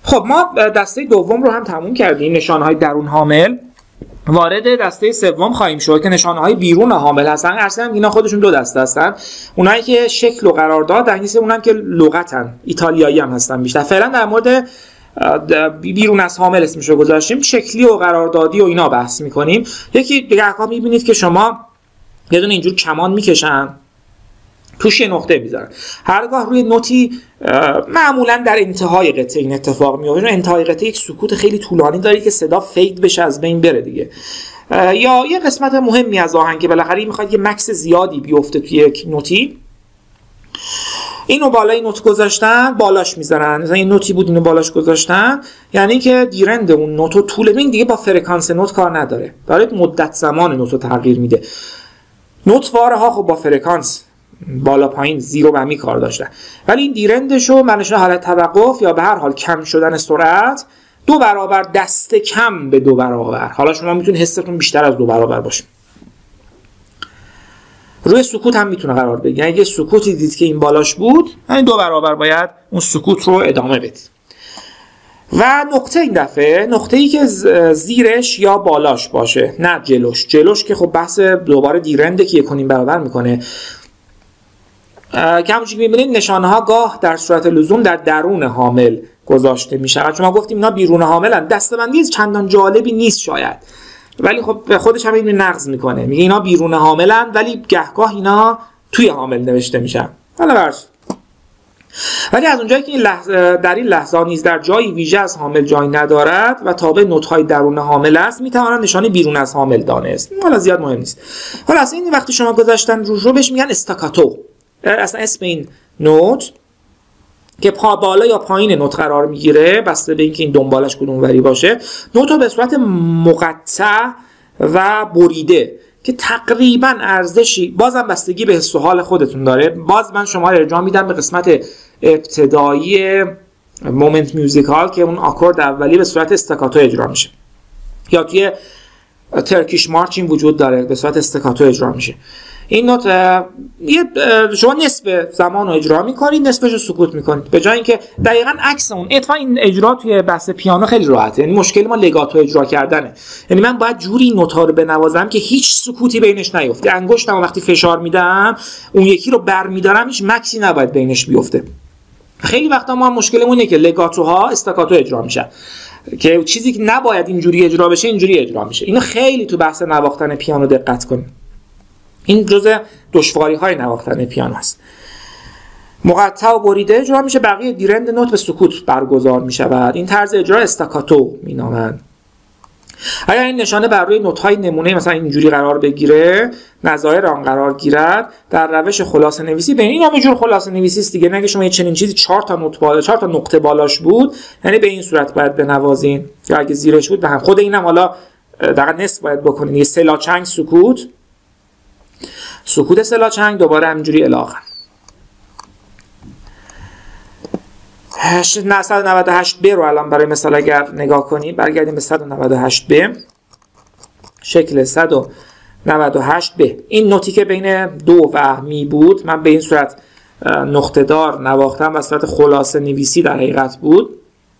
خب ما دسته دوم رو هم تموم کردیم، نشانه‌های درون حامل. وارد دسته سوم خواهیم شد که نشانه‌های بیرون حامل هستن. اصلا اینا خودشون دو دسته هستن، اونایی که شکل و قرارداد در نیست، اونم که لغتن، ایتالیایی هم هستن بیشتر. فعلا در مورد بیرون از حامل اسمش رو گذاشتیم، شکلی و قراردادی و اینا بحث می‌کنیم. یکی دیگه می‌بینید که شما یه دونه اینجور کمان می‌کشن، توش یه نقطه میذارن. هرگاه روی نوتی معمولا در انتهای قطعه این اتفاق میفته، انتهای قطعه یک سکوت خیلی طولانی داره که صدا فید بشه، از بین بره دیگه، یا یه قسمت مهمی از آهنگ که بالاخره میخواد یه مکس زیادی بیفته توی یک نوتی، اینو بالای نوت گذاشتن، بالاش میذارن. مثلا این نوتی بود اینو بالاش گذاشتن، یعنی که دیرند اون نوتو طول بین دیگه با فرکانس نوت کار نداره، داره مدت زمان نوتو تغییر میده. نوت وارها خب با فرکانس بالا پایین زیرو و می کار داشتن، ولی این دیرندشو منش حالت توقف یا به هر حال کم شدن سرعت 2 برابر، دست کم به 2 برابر. حالا شما میتونید حستون بیشتر از 2 برابر باشه. روی سکوت هم میتونه قرار بگیره، یعنی اگه سکوتی دید که این بالاش بود، یعنی 2 برابر باید اون سکوت رو ادامه بدید. و نقطه این دفعه نقطه‌ای که زیرش یا بالاش باشه، نه جلوش که خب بحث دوباره دیرنده که 1.5 برابر میکنه. که همونجوری که می‌بینید نشانه ها گاه در صورت لزوم در درون حامل گذاشته میشه. چون ما گفتیم اینا بیرون حاملن، دسته‌بندی چندان جالبی نیست شاید، ولی خب به خودش هم اینو نقض میکنه، میگه اینا بیرون حاملن ولی گهگاه اینا توی حامل نوشته میشن. حالا برس ولی از اونجایی که این در این لحظه نیز در جایی ویژه از حامل جای ندارد و تابع نوت‌های درون حامل است، میتوانند نشانه بیرون از حامل دانست. حالا زیاد مهم نیست. حالا اصلا این وقتی شما گذاشتن رو بهش میگن استاکاتو. اصلا اسم این نوت که بالا یا پایین نوت قرار میگیره، بسته به اینکه این دنبالش کدوم وری باشه، نوت رو به صورت مقطع و بریده که تقریبا ارزشی بازم بستگی به حس و حال خودتون داره. باز من شما رو ارجاع میدم به قسمت ابتدایی مومنت میوزیکال که اون آکورد اولی به صورت استاکاتو اجرا میشه، یا توی ترکیش مارچ این وجود داره به صورت استاکاتو اجرا میشه. این نوت شما نصف زمان رو اجرا میکنید، نصفش رو سکوت میکنید، به جای اینکه دقیقاً عکس اون. اتفاقا این اجرا توی بحث پیانو خیلی راحته، یعنی مشکل ما لگاتو اجرا کردنه. یعنی من باید جوری این نوت‌ها رو بنوازم که هیچ سکوتی بینش نیفته. انگشتم وقتی فشار میدم اون یکی رو برمیدارم، هیچ مکسی نباید بینش بیفته. خیلی وقتا ما مشکلمون اینه که لگاتوها استاکاتو اجرا میشن، که چیزی که نباید اینجوری اجرا بشه اینجوری اجرا میشه. اینو خیلی تو بحث نواختن پیانو دقت کنید. این جزء دشواری‌های نواختن پیانو است. مقطع و بریده اجرا میشه، بقیه دیرند نوت به سکوت برگزار میشود. این طرز اجرا استاکاتو مینامند. اگر این نشانه بر روی نوت‌های نمونه مثلا اینجوری قرار بگیره، نظایر آن قرار گیرد، در روش خلاصه نویسی به این هم یه جور خلاصه نویسی است دیگه. نگه شما یه چنین چیزی 4 تا نوت بالا 4 تا نقطه بالاش بود، یعنی به این صورت باید بنوازین، یا اگه زیرش بود به هم. خود اینم حالا دقیقاً نصف باید بکنین، یه سلاچنگ سکوت سلاچنگ دوباره همینجوری الی آخر. 198 ب رو الان برای مثال اگر نگاه کنیم، برگردیم به 198 ب، شکل 198 ب. این نوتی که بین دو و می بود، من به این صورت نقطه دار نواختم و صورت خلاصه نویسی در حقیقت بود.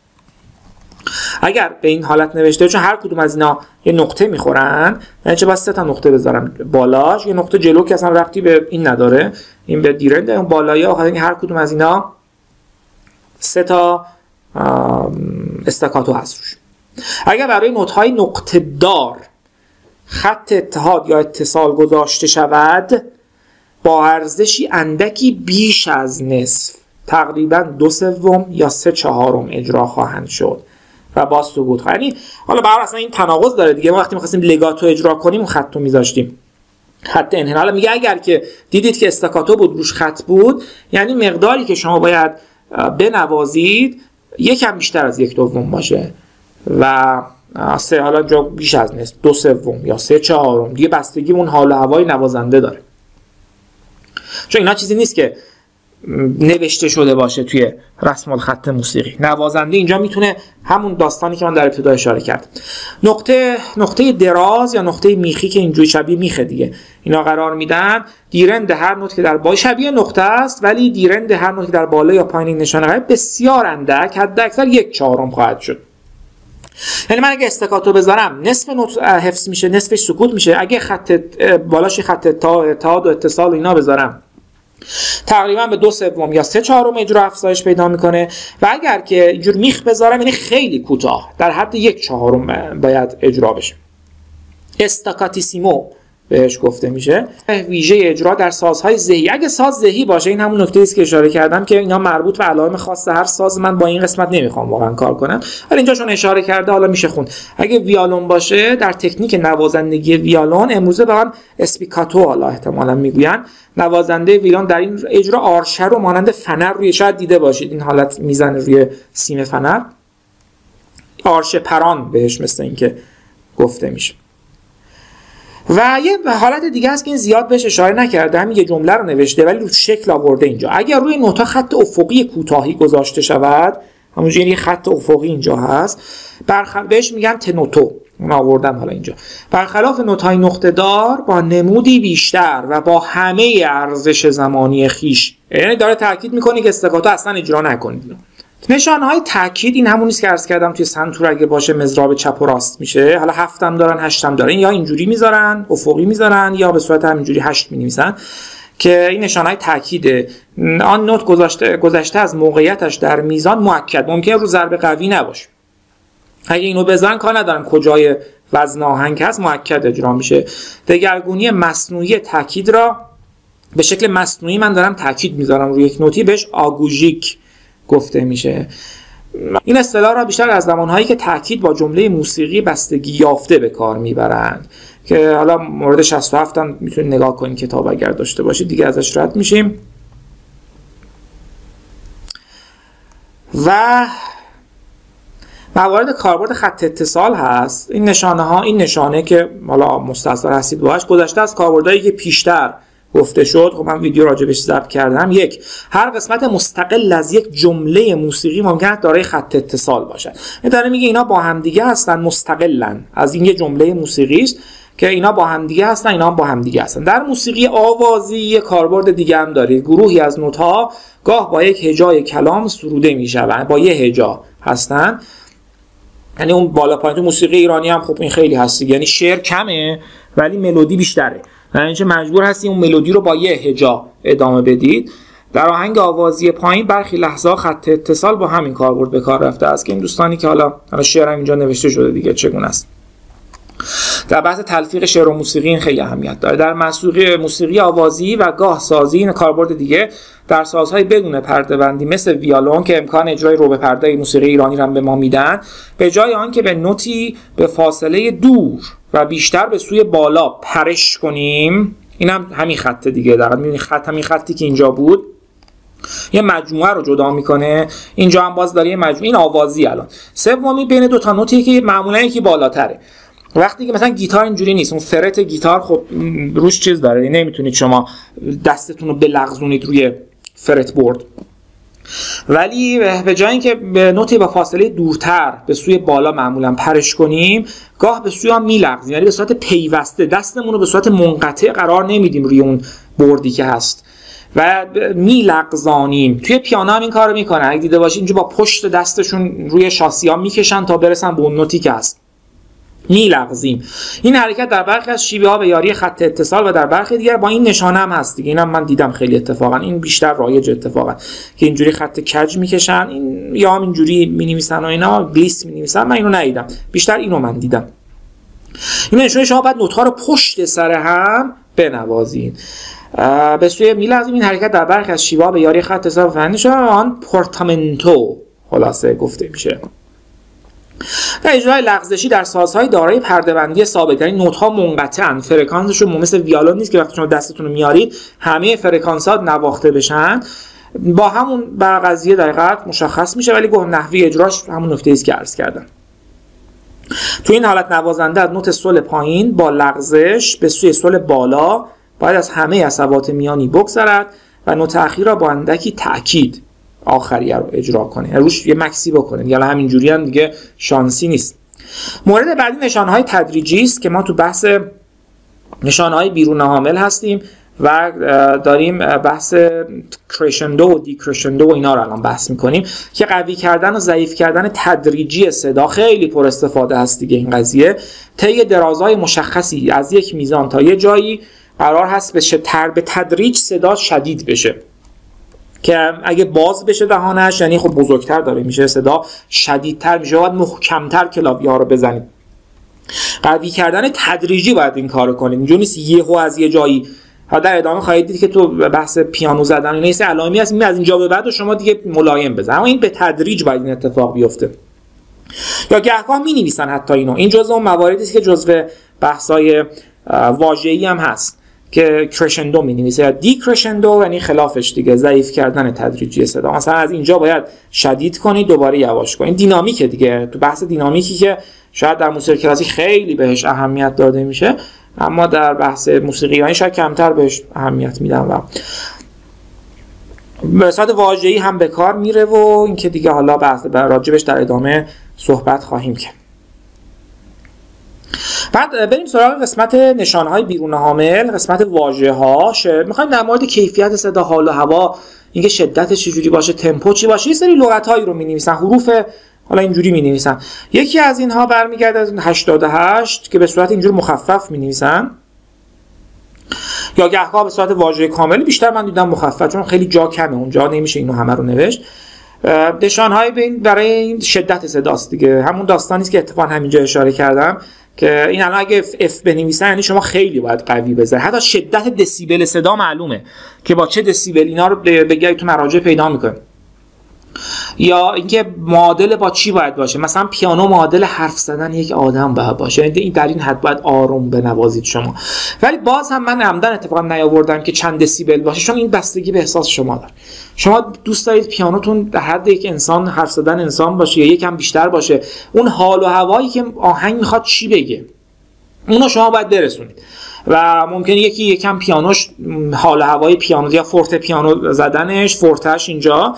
اگر به این حالت نوشته، چون هر کدوم از اینا یه نقطه میخورن، من چه باید 3 تا نقطه بذارم بالاش، یه نقطه جلو که اصلا ربطی به این نداره، این به دیرنده، اون بالایی آخر، هر کدوم از اینا 3 تا استاکاتو هست روش. اگر برای نوت‌های نقطه دار خط اتحاد یا اتصال گذاشته شود، با ارزشی اندکی بیش از نصف، تقریبا 2/3 یا 3/4 اجرا خواهند شد و باز سکوت. یعنی حالا برای اصلا این تناقض داره دیگه. ما وقتی می‌خواستیم لگاتو اجرا کنیم اون خط رو می‌ذاشتیم، خط انحنای. میگه اگر که دیدید که استاکاتو بود روش خط بود، یعنی مقداری که شما باید بنوازید یکم بیشتر از 1/2 باشه و حالا جا بیش از نصف 2/3 یا 3/4 دیگه، بستگی اون حال و هوای نوازنده داره. چون اینا چیزی نیست که نوشته شده باشه توی رسم الخط موسیقی. نوازنده اینجا میتونه همون داستانی که من در ابتدا اشاره کردم، نقطه دراز یا نقطه میخی که اینجوری شبیه میخه دیگه اینا قرار میدن. دیرند هر نوت که در بالای شبیه نقطه است، ولی دیرند هر نوت که در بالا یا پایین این نشانه بسیار اندک، حد اکثر 1/4 خواهد شد. یعنی من اگه استکاتو بذارم نصف نوت حفظ میشه، نصفش سکوت میشه. اگه خط بالاش خط اتحاد و اتصال و اینا بذارم تقریبا به 2/3 یا 3/4 اجرا افزایش پیدا میکنه. و اگر که اینجور میخ بذارم یعنی خیلی کوتاه، در حد 1/4 باید اجرا بشه. استاکاتیسیمو بهش گفته میشه. ویژه اجرا در سازهای ذهی. اگه ساز ذهی باشه، این همون نکته است که اشاره کردم که اینا مربوط به علائم خاص هر ساز، من با این قسمت نمیخوام واقعا کار کنم، ولی اینجا چون اشاره کرده حالا میشه خوند. اگه ویالون باشه، در تکنیک نوازندگی ویالون امروزه به آن اسپیکاتو حالا احتمالاً میگوین، نوازنده ویولون در این اجرا آرشه رو مانند فنر روی، شاید دیده باشید این حالت میزنه روی سیم فنر، آرشه پران بهش مثل این که گفته میشه. و یه حالت دیگه هست که این زیاد بهش اشاره نکرده، همین یه جمله رو نوشته ولی رو شکل آورده اینجا. اگر روی نوتا خط افقی کوتاهی گذاشته شود، همونجوری یه خط افقی اینجا هست، بهش میگن تنوتو، اون آوردم حالا اینجا. برخلاف نوت‌های نقطه‌دار با نمودی بیشتر و با همه ارزش زمانی خیش، یعنی داره تاکید میکنه که استکاتو اصلا اجرا نکنید. نشانه‌های تاکید این همونی است که عرض کردم توی سنتور اگه باشه مضراب چپ و راست میشه. حالا 7 هم دارن 8 هم دارن، یا اینجوری میذارن افقی میذارن یا به صورت همینجوری 8 می‌نویسن که این نشانه‌های تاکیده. آن نوت گذشته از موقعیتش در میزان مؤکد، ممکنه رو ضرب قوی نباشه. اگه اینو بزنن کار ندارن کجای وزن آهنگ هست، مؤکد اجرا میشه. دگرگونی مصنوعی تاکید را به شکل مصنوعی من دارم تاکید میذارم روی یک نوتی، بهش آگوژیک گفته میشه. این اصطلاح را بیشتر از زمانهایی که تاکید با جمله موسیقی بستگی یافته به کار میبرند که حالا مورد 67 هم میتونید نگاه کنید کتاب اگر داشته باشید، دیگه ازش رد میشیم. و موارد کاربرد خط اتصال هست. این نشانه که حالا مستحضر هستید باهاش، گذشته از کاربردهایی که پیشتر گفته شد. خب من ویدیو راجبش ضبط کردم. یک، هر قسمت مستقل از یک جمله موسیقی ممکن است دارای خط اتصال باشد. این داره میگه اینا با هم دیگه هستن، مستقلن از این یه جمله موسیقی است که اینا با هم دیگه هستن، اینا هم با هم دیگه هستن. در موسیقی آوازی یه کاربرد دیگه هم داره. گروهی از نوت‌ها گاه با یک هجای کلام سروده میشوند، با یه هجا هستن. یعنی اون بالا پایین تو موسیقی ایرانی هم خب این خیلی هست، یعنی شعر کمه ولی ملودی بیشتره، یعنی مجبور هستی اون ملودی رو با یه هجا ادامه بدید. در آهنگ آوازی پایین برخی لحظه خط اتصال با همین کاربرد به کار رفته است که این دوستانی که حالا شعر هم اینجا نوشته شده دیگه چگونه است. در بحث تلفیق شعر و موسیقی این خیلی اهمیت داره. در موسیقی آوازی و گاه سازی این کاربرد دیگه در سازهای بدون پرده بندی مثل ویالون که امکان اجرای رو به پرده موسیقی ایرانی را به ما میدن، به جای آن که به نوتی به فاصله دور و بیشتر به سوی بالا پرش کنیم، این هم همین خط دیگه، در واقع میبینید همین خطی که اینجا بود یه مجموعه رو جدا میکنه، اینجا هم باز داره یه مجموعه. این آوازی الان سومی بین دو تا نوتی که معمولا یکی بالاتره. وقتی که مثلا گیتار اینجوری نیست، اون فرت گیتار خب روش چیز داره، نمیتونید شما دستتون رو بلغزونید روی فرت بورد، ولی به جای اینکه به نوتی با فاصله دورتر به سوی بالا معمولا پرش کنیم، گاه به سوی هم میلغزیم، یعنی به صورت پیوسته دستمون رو به صورت منقطع قرار نمیدیم روی اون بوردی که هست و میلغزانیم. توی پیانو هم این کارو میکنن، اگه دیده باشید اینجا با پشت دستشون روی شاسی ها میکشن تا برسن به اون نوتی که هست، میلغزیم. این حرکت در برخی از شیوه ها به یاری خط اتصال و در برخی دیگر با این نشانه هم هست دیگه. اینم من دیدم خیلی اتفاقا، این بیشتر رایج اتفاقا که اینجوری خط کج میکشن، این یا هم اینجوری مینویسن و اینا گلیس مینویسن. من اینو ندیدم، بیشتر اینو من دیدم. این نشونه شما باید نوت‌ها رو پشت سر هم بنوازید. به سوی میلغزیم. این حرکت در برخی از شیوه ها به یاری خط اتصال فنی شده آن پورتامنتو خلاصه گفته میشه. در اجرای لغزشی در سازهای دارای پرده‌بندی ثابت، یعنی نوت‌ها منقطعن، فرکانسشون مثل ویولون نیست که وقتی شما دستتون رو میارید همه فرکانسات نواخته بشن، با همون بر قضیه دقیقاً مشخص میشه، ولی نحوه اجراش همون نکته‌ای است که عرض کردم. تو این حالت نوازنده از نوت سول پایین با لغزش به سوی سول بالا باید از همه عصبات میانی بگذرد و نوت اخیر را با اندکی تأکید آخریه رو اجرا کنه، روش یه مکسی بکنه. یعنی همینجوری هم دیگه شانسی نیست. مورد بعدی نشانهای تدریجی است که ما تو بحث نشانهای بیرون حامل هستیم و داریم بحث کرشندو و دیکرشندو و اینا رو الان بحث میکنیم که قوی کردن و ضعیف کردن تدریجی صدا خیلی پر استفاده هست دیگه. این قضیه طی درازهای مشخصی از یک میزان تا یه جایی قرار هست به تدریج صدا شدید بشه، که اگه باز بشه دهانش یعنی خب بزرگتر داره میشه، صدا شدیدتر میشه، باید محکمتر کلاویه ها رو بزنید. قوی کردن تدریجی باید این کارو کنید، اینجوری نیست یهو از یه جایی. در ادامه خواهید دید که تو بحث پیانو زدن اینا یه علائمی هست از اینجا به بعد و شما دیگه ملایم بزن، اما این به تدریج باید این اتفاق بیفته. یا گهگاه می‌نویسن حتی اینو، این جزء اون مواردی است که جزء بحث‌های واژه‌ای هم هست که کرشندو می‌نویسه یا دیکرشندو، یعنی خلافش دیگه ضعیف کردن تدریجی صدا. مثلا از اینجا باید شدید کنید دوباره یواش کنید. دینامیک دیگه، تو بحث دینامیکی که شاید در موسیقی کلاسیک خیلی بهش اهمیت داده میشه، اما در بحث موسیقی ایرانی شاید کمتر بهش اهمیت میدن و به صورت واژه‌ای هم به کار میره و اینکه دیگه حالا بحث راجبش در ادامه صحبت خواهیم کرد. بعد بریم سراغ قسمت نشانهای بیرون حامل، قسمت واژه‌ها. میخوایم در مورد کیفیت صدا، حال و هوا، اینکه شدتش چجوری باشه، تمپو چی باشه، یه سری لغت‌هایی رو می‌نویسن، حروف حالا اینجوری می‌نویسن. یکی از اینها برمیگرده از 88 که به صورت اینجور مخفف می‌نویسن، یا گهگاه به صورت واژه کامل. بیشتر من دیدم مخفف چون خیلی جا کمه، اونجا نمیشه اینو همه رو نوشت. نشان‌های برای این شدت صداست دیگه، همون داستانی است که اتفاقا همینجا اشاره کردم که این الان اگه اف بنویسن یعنی شما خیلی باید قوی بزنید. حتی شدت دسیبل صدا معلومه که با چه دسیبل اینا رو بگید تو مراجع پیدا میکنه. یا اینکه معادل با چی باید باشه، مثلا پیانو معادل حرف زدن یک آدم باید باشه، این در این حد باید آروم بنوازید شما. ولی باز هم من عمدن اتفاقا نیاوردم که چند دسیبل باشه، چون این بستگی به احساس شما داره. شما دوست دارید پیانوتون در حد یک انسان حرف زدن انسان باشه یا یکم بیشتر باشه، اون حال و هوایی که آهنگ میخواد چی بگه اونو شما باید برسونید. و ممکنه یکی یکم پیانوش حال و هوای پیانو یا فورت پیانو زدنش، فورتش اینجا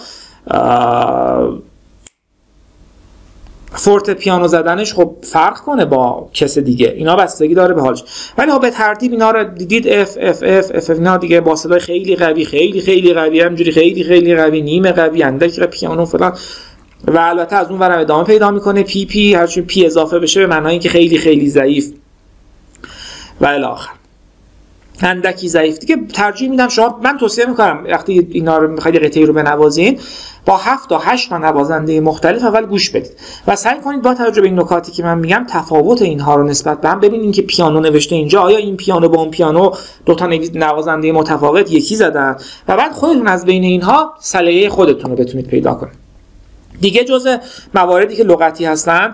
فورت پیانو زدنش خب فرق کنه با کس دیگه، اینا بستگی داره به حالش. ولی خب به ترتیب اینا رو دیدید، اف اف اف اف اینا دیگه با صدای خیلی قوی، خیلی خیلی قوی، همینجوری خیلی خیلی قوی، نیمه قوی، اندک پیانو فلان. و البته از اون ورم ادامه پیدا میکنه پی پی، هرچی پی اضافه بشه به معنای اینکه خیلی خیلی ضعیف و الی آخر. اندکی ضعیف دیگه ترجیح میدم شما، من توصیه میکنم وقتی اینا رو میخواید قطعه رو بنوازین با 7 تا 8 تا نوازنده مختلف اول گوش بدید و سعی کنید با توجه به این نکاتی که من میگم تفاوت اینها رو نسبت به هم ببینید که پیانو نوشته اینجا آیا این پیانو با اون پیانو دو تا نوازنده متفاوت یکی زدن، و بعد خودتون از بین اینها سلیقه خودتون رو بتونید پیدا کنید. دیگه جزء مواردی که لغتی هستن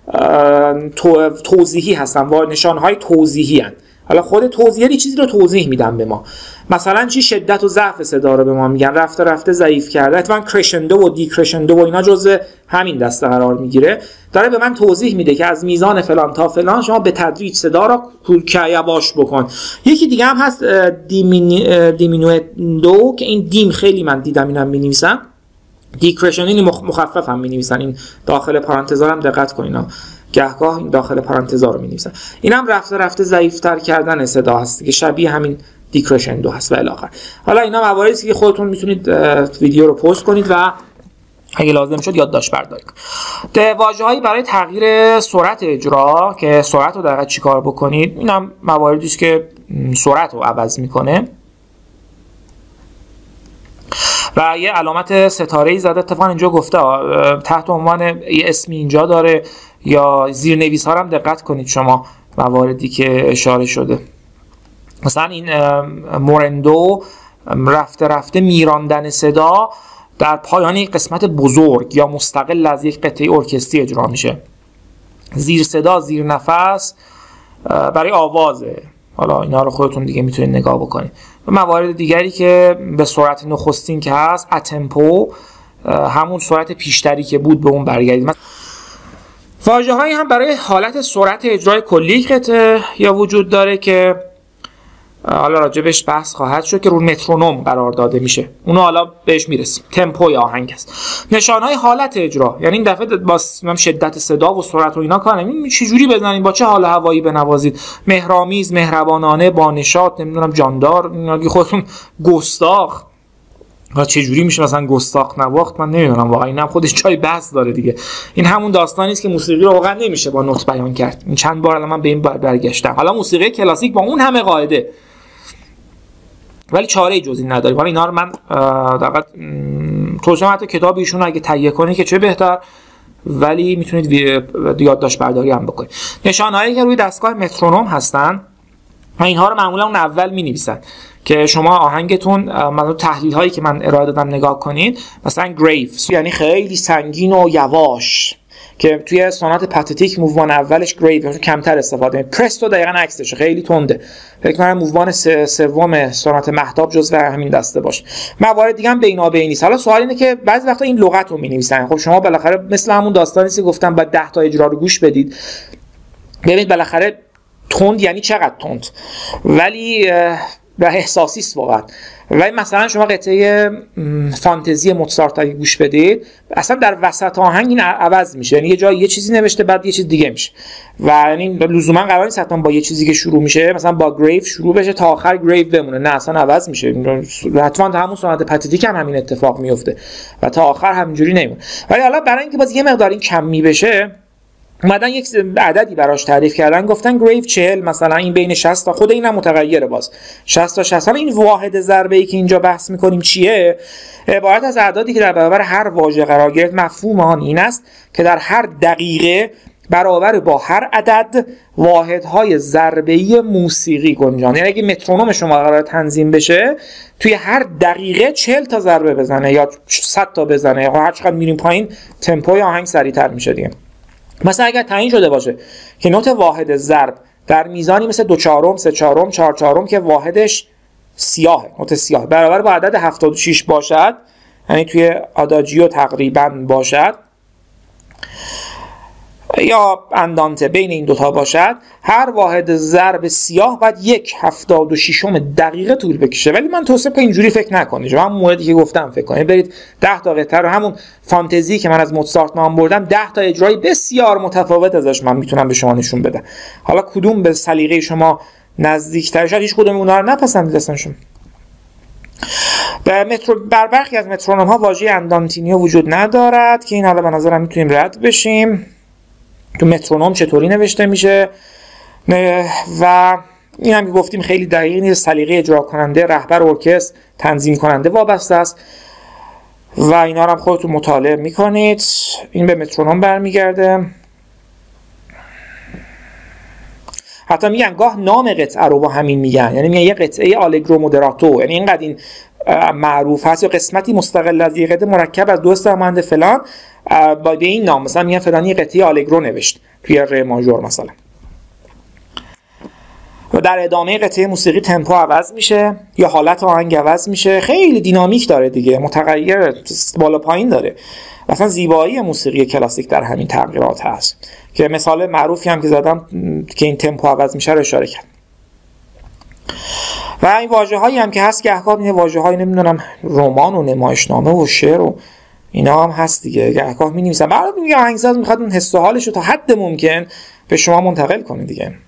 توضیحی هستن و نشانهای توضیحی هستن. حالا خود توضیحی چیزی رو توضیح میدن به ما، مثلا چی شدت و ضعف صدا رو به ما میگن، رفته رفته ضعیف کرده. اتفاقا کرشندو و دیکرشندو و اینا جزء همین دسته قرار میگیره، داره به من توضیح میده که از میزان فلان تا فلان شما به تدریج صدا رو یواش بکن. یکی دیگه هم هست دیمینوندو که این دیم خیلی من دیدم اینم مینویسن، دیکرشن این مخفف هم مینویسن، این داخل پرانتزا هم دقت کنین، گهگاه این داخل پرانتزا رو می‌نویسن. اینم رفته رفته ضعیف‌تر کردن صدا هست که شبیه همین دیکرشندو هست و الی آخر. حالا اینا مواردی است که خودتون میتونید ویدیو رو پست کنید و اگه لازم شد یادداشت برداری کنید. واژه‌هایی برای تغییر سرعت اجرا که سرعت رو دقیقاً چیکار بکنید، اینم مواردی است که سرعت رو عوض میکنه. و یه علامت ستاره‌ای زده اتفاقا اینجا گفته تحت عنوان یه اسمی اینجا داره، یا زیرنویس ها هم دقت کنید شما مواردی که اشاره شده. مثلا این مورندو رفته رفته میراندن صدا در پایان یک قسمت بزرگ یا مستقل از یک قطعه ارکستری اجرا میشه. زیر صدا، زیر نفس برای آوازه. حالا اینا رو خودتون دیگه میتونید نگاه بکنید. و موارد دیگری که به سرعت نخستین که هست اتمپو، همون سرعت پیشتری که بود به اون برگردید. واژه‌هایی هم برای حالت سرعت اجرای کلی قطعه یا وجود داره که حالا راجبش بحث خواهد شد که رو مترونوم قرار داده میشه، اونو حالا بهش میرسیم. تمپو یا آهنگ است. نشانهای حالت اجرا، یعنی این دفعه با شدت صدا و سرعت و اینا کار نمی‌کنیم، چه جوری بزنید، با چه حال هوایی بنوازید، مهرامیز، مهربانانه، با نشاط، نمیدونم جاندار، اینا خودتون گستاخ. و چه جوری میشه مثلا گستاخ نواخت، من نمیدونم واقعا، اینم خودش جای بحث داره دیگه. این همون داستانی است که موسیقی رو واقعا نمیشه با نوت بیان کرد. این چند بار الان من به این برگشتم. حالا موسیقی کلاسیک با اون همه قاعده، ولی چاره جز این نداریم. حالا اینا رو من دقیقاً توضیح حتی کتاب ایشون اگه تهیه کنید که چه بهتر، ولی میتونید یادداشت برداری هم بکنید. نشانه‌هایی که روی دستگاه مترونوم هستن، اینها رو معمولا اون اول می‌نویسن که شما آهنگتون، مثلا تحلیل هایی که من ارائه دادم نگاه کنید. مثلا گریو یعنی خیلی سنگین و یواش، که توی سونات پاتتیک مووان اولش گریو کمتر استفاده می‌کنه. پرستو دقیقاً عکسشه، خیلی تنده. فکر کنم مووان سوم سونات مهتاب جزو همین دسته باشه. موارد دیگه هم بینابینی است. حالا سوال اینه که بعضی وقتا این لغت رو می‌نویسن. خب شما بالاخره مثل همون داستانی که گفتم بعد 10 تا اجرا رو گوش بدید، ببینید بالاخره تند یعنی چقدر تند، ولی و احساسی است واقعا. ولی مثلا شما قطعه فانتزی موزارت اگه گوش بدید، اصلا در وسط آهنگ این عوض میشه، یعنی یه جای یه چیزی نوشته بعد یه چیز دیگه میشه، و یعنی لزوما قرار نیست حتما با یه چیزی که شروع میشه مثلا با گریو شروع بشه تا آخر گریو بمونه، نه اصلا عوض میشه. حتما تا همون سونات پاتتیک هم همین اتفاق میفته و تا آخر همینجوری نمیمونه. ولی حالا برای اینکه باز یه مقدار این کمی بشه، اومدن یک عددی براش تعریف کردن، گفتن گریو 40 مثلا این بین 60 تا، خود اینم متغیره باز 60 تا 60. حالا این واحد ضربه ای که اینجا بحث میکنیم چیه؟ عبارت از اعدادی که در برابر هر واژه قرار گرفت. مفهوم آن این است که در هر دقیقه برابر با هر عدد واحدهای ضربه‌ای موسیقی گنجان. یعنی اگه مترونوم شما قرار تنظیم بشه، توی هر دقیقه 40 تا ضربه بزنه یا 100 تا بزنه، هر چقدر میریم پایین تمپوی آهنگ سریعتر میشه دیگه. مثلا اگر تعیین شده باشه که نوت واحد ضرب در میزانی مثل 2/4، 3/4، 4/4 که واحدش سیاهه، نوت سیاه، برابر با عدد 76 باشد، یعنی توی آداجیو تقریبا باشد یا اندانته بین این دوتا باشد، هر واحد ضرب سیاه باید 1/76 دقیقه طول بکشه. ولی من توصیه کنم اینجوری فکر نکنید، همون موردی که گفتم فکر کنید، برید 10 تا قطعه رو، همون فانتزی که من از موزارت نام بردم، 10 تا اجرای بسیار متفاوت ازش من میتونم به شما نشون بدم. حالا کدوم به سلیقه شما نزدیک‌تر، شاید هیچ کدوم اونها رو نپسندید اصلا شما. بر برخی از مترونوم ها واژه اندانتینیو وجود ندارد که این حالا به نظرم میتونیم رد بشیم. تو مترونوم چطوری نوشته میشه و این هم که گفتیم خیلی دقیق نیست، سلیقه اجرا کننده، رهبر ارکستر، تنظیم کننده وابسته است و اینا رو هم خودتون مطالعه میکنید. این به مترونوم برمیگرده. حتی میگن گاه نام قطعه رو با همین میگن، یعنی میگن یه قطعه آلگرو مودراتو، یعنی اینقدر این معروف هست، یا قسمتی مستقل از یه قطعه مرکب از دو استمانده فلان، با این نام مثلا میگن فلانی قطعه آلگرو نوشت توی ر ماژور مثلا. و در ادامه قطعه موسیقی تمپو عوض میشه یا حالت آهنگ عوض میشه، خیلی دینامیک داره دیگه، متغیر، بالا پایین داره. مثلا زیبایی موسیقی کلاسیک در همین تغییرات هست که مثال معروفی هم که زدم که این تمپو عوض میشه رو اشاره کردم. و این واژه‌هایی هم که هست که احکام این واژه‌های نمیدونم رمان و نمایشنامه و شعر و اینا هم هست دیگه، گهگاه می‌نویسن. بعد میگه آهنگساز میخواد اون حس و حالش رو تا حد ممکن به شما منتقل کنه دیگه.